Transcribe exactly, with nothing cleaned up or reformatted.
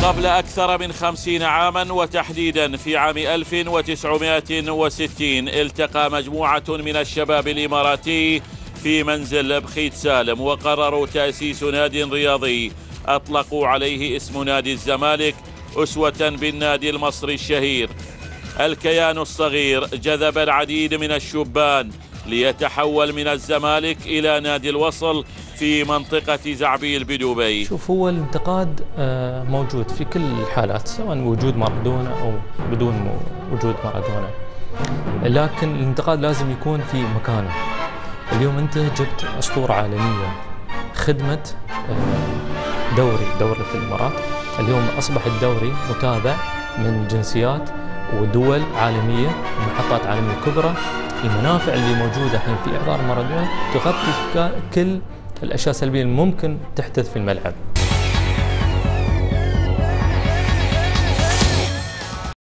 قبل أكثر من خمسين عاما، وتحديدا في عام ألف وتسعمائة وستين، التقى مجموعة من الشباب الإماراتي في منزل بخيت سالم، وقرروا تأسيس ناد رياضي أطلقوا عليه اسم نادي الزمالك، أسوة بالنادي المصري الشهير. الكيان الصغير جذب العديد من الشبان ليتحول من الزمالك إلى نادي الوصل في منطقة زعبيل بدبي. شوف، هو الانتقاد موجود في كل الحالات، سواء وجود مارادونا أو بدون وجود مارادونا، لكن الانتقاد لازم يكون في مكانه. اليوم أنت جبت أسطورة عالمية، خدمة دوري دورة الإمارات، اليوم أصبح الدوري متابع من جنسيات ودول عالمية ومحطات عالمية كبرى. المنافع اللي موجودة الحين في إحضار مارادونا تغطي كل الأشياء السلبية اللي ممكن تحدث في الملعب.